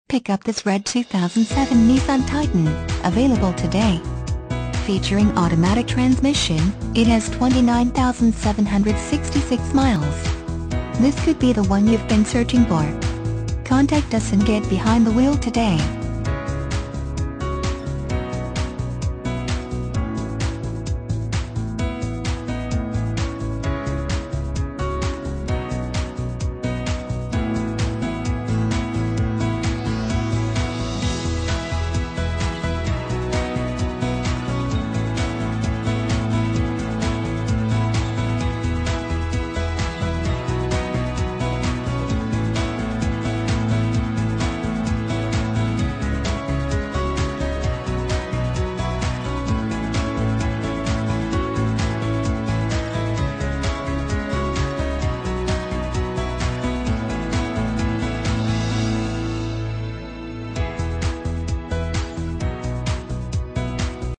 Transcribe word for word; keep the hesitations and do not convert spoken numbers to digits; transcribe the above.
Pick up this red two thousand seven Nissan Titan, available today. Featuring automatic transmission, it has twenty-nine thousand seven hundred sixty-six miles. This could be the one you've been searching for. Contact us and get behind the wheel today.